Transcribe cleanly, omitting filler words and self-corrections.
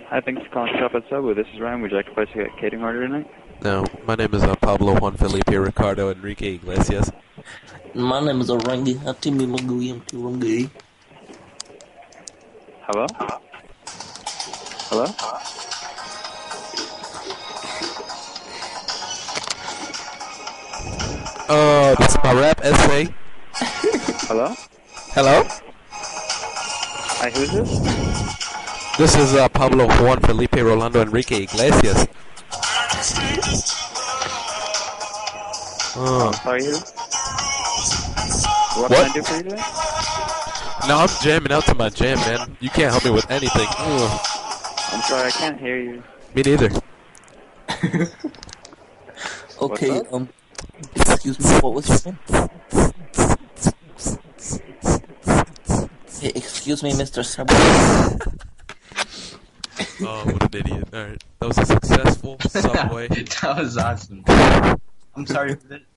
Hi, thanks for calling Shop at Subway. This is Ryan. Would you like to place a catering order tonight? No, my name is Pablo Juan Felipe Ricardo Enrique Iglesias. My name is Orangi Hatimi Maguyam Tirangi. Hello? Hello? This is my rap essay. Hello? Hello? Hi, who's this? This is Pablo Juan Felipe Rolando Enrique Iglesias. Sorry, who? What What? can I do for you today? No, I'm jamming out to my jam, man. You can't help me with anything. Ugh. I'm sorry, I can't hear you. Me neither. Okay, excuse me, what was your name? Hey, excuse me, Mr. Subway. Oh, what an idiot. Alright, that was a successful Subway. That was awesome. I'm sorry for that.